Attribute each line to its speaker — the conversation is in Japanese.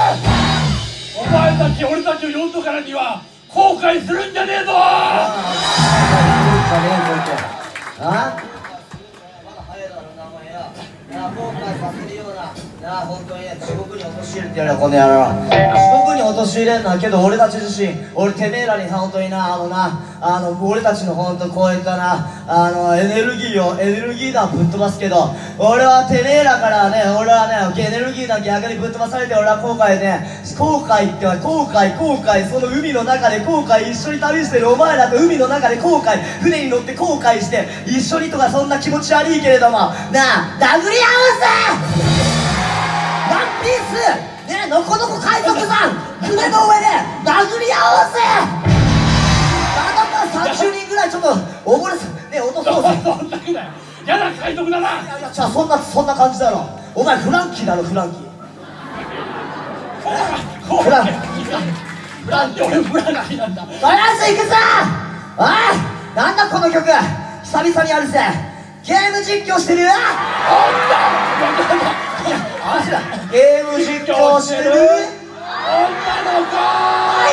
Speaker 1: お前たち俺たちを呼んどからには後悔するんじゃねえぞ。
Speaker 2: 後悔させるような本当にね、地獄に陥れてやるよこの野郎。地獄に陥れんのはけど俺たち自身、俺てめえらに本当にな、俺たちの本当こういったなエネルギー弾ぶっ飛ばすけど、俺はてめえらからね、俺はねエネルギー弾逆にぶっ飛ばされて、俺は後悔ね、後悔、その海の中で後悔、一緒に旅してるお前らと海の中で後悔、船に乗って後悔して一緒にとか、そんな気持ち悪いけれどもなあ、殴り合おうぜ。ワンピースね、のこのこ海賊団船の上で殴り合おうぜ。なんだったら30人ぐらいちょっと溺れすね、落とそうぜ。
Speaker 1: そんだけだよ。やだ海賊だな。
Speaker 2: いやじゃあそんな感じだろ。お前フランキーだろ、フランキー。
Speaker 1: フランキー俺フランキーなんだ。
Speaker 2: とりあえず行くぞ。おい、なんだこの曲、久々にやるぜ。ゲーム実況してる。ゲーム実況してる。
Speaker 1: 女の子